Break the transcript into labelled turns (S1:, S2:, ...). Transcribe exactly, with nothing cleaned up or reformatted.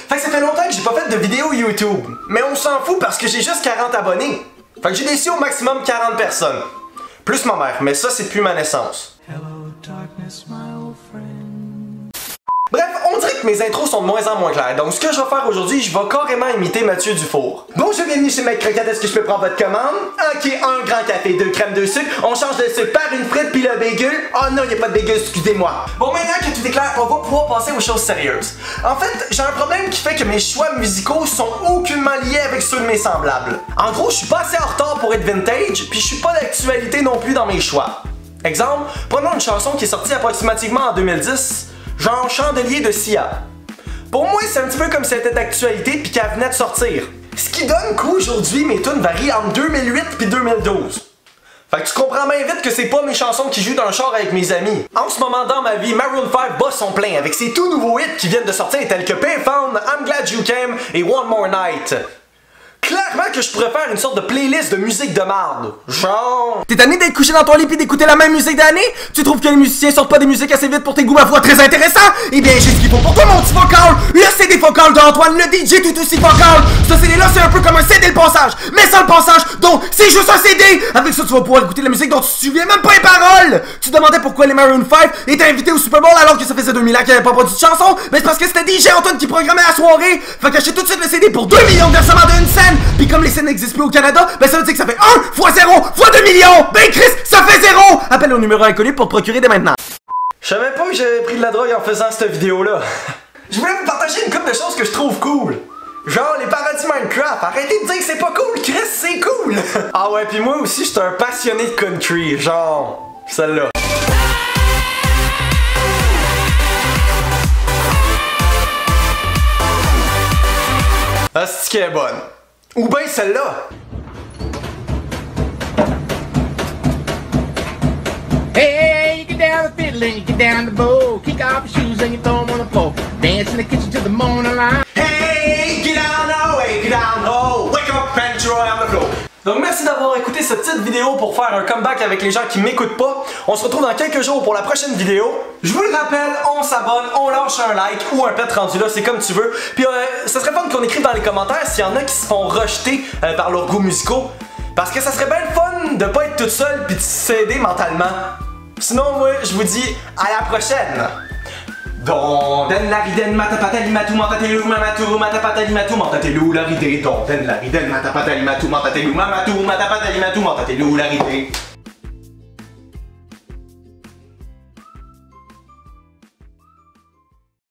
S1: Fait que ça fait longtemps que j'ai pas fait de vidéo YouTube. Mais on s'en fout parce que j'ai juste quarante abonnés. Fait que j'ai décidé au maximum quarante personnes. Plus ma mère, mais ça c'est depuis ma naissance. Hello, darkness, my old friend. Bref, on dirait que mes intros sont de moins en moins claires. Donc ce que je vais faire aujourd'hui, je vais carrément imiter Mathieu Dufour. Bonjour, bienvenue chez Mec Croquette, est-ce que je peux prendre votre commande? Ok, un grand café, deux crèmes, deux sucres. On change le sucre par une frite puis le bagel. Oh non, il n'y a pas de bagel, excusez-moi. Bon, maintenant que tout est clair, on va pouvoir passer aux choses sérieuses. En fait, j'ai un problème qui fait que mes choix musicaux sont aucunement liés avec ceux de mes semblables. En gros, je suis pas assez en retard pour être vintage, puis je suis pas d'actualité non plus dans mes choix. Exemple, prenons une chanson qui est sortie approximativement en deux mille dix. Genre Chandelier de Sia. Pour moi, c'est un petit peu comme si c'était d'actualité puis qu'elle venait de sortir. Ce qui donne qu'aujourd'hui, mes tunes varient entre deux mille huit puis deux mille douze. Fait que tu comprends bien vite que c'est pas mes chansons qui jouent dans le char avec mes amis. En ce moment dans ma vie, Maroon five bat son plein avec ses tout nouveaux hits qui viennent de sortir tels que Payphone, I'm Glad You Came et One More Night. Clairement que je pourrais faire une sorte de playlist de musique de marde. Genre...
S2: T'es tanné d'être couché dans ton lit pis d'écouter la même musique d'année? Tu trouves que les musiciens sortent pas des musiques assez vite pour tes goûts ma foi très intéressants? Eh bien j'ai ce qu'il faut pour toi mon petit vocal! Le C D vocal d'Antoine, le D J tout aussi vocal! Ce C D là c'est un peu comme un C D le passage, mais sans le passage, donc c'est juste un C D! Avec ça tu vas pouvoir écouter la musique dont tu te souviens même pas les paroles! Tu te demandais pourquoi les Maroon five étaient invités au Super Bowl alors que ça faisait deux mille ans qu'ils avaient pas produit de chanson? Mais c'est parce que c'était D J Antoine qui programmait la soirée! Fait qu'achète tout de suite le C D pour deux millions de versements d'une scène! Pis comme les scènes n'existent plus au Canada, ben ça veut dire que ça fait un fois zéro fois deux millions! Ben Chris, ça fait zéro! Appelle au numéro inconnu pour te procurer dès maintenant.
S1: Je savais pas que j'avais pris de la drogue en faisant cette vidéo-là. Je voulais vous partager une couple de choses que je trouve cool. Genre les paradis Minecraft. Arrêtez de dire que c'est pas cool, Chris, c'est cool! Ah ouais, puis moi aussi, j'étais un passionné de country. Genre, celle-là. Ah, c'est qu'elle est bonne. Ou ben celle-là.
S3: Hey, hey, you get down the fiddle and you get down the bow. Kick off your shoes and you throw them on the floor. Dance in the kitchen till the morning light.
S1: Hey, get down, oh, hey, get down, oh. Wake up and throw on the floor. Donc merci d'avoir écouté cette petite vidéo pour faire un comeback avec les gens qui m'écoutent pas. On se retrouve dans quelques jours pour la prochaine vidéo. Je vous le rappelle, on s'abonne, on lâche un like ou un pet rendu là, c'est comme tu veux. Puis euh, ça serait fun qu'on écrive dans les commentaires s'il y en a qui se font rejeter euh, par leurs goûts musicaux. Parce que ça serait bien le fun de pas être toute seule pis de s'aider mentalement. Sinon moi je vous dis à la prochaine. Don den la riden matapatali matu mantatelou mamatu matapatali matu mantatelou la ride. Don den la riden matapatali matu mantatelou mamatu matapatali matu mantatelou la ride.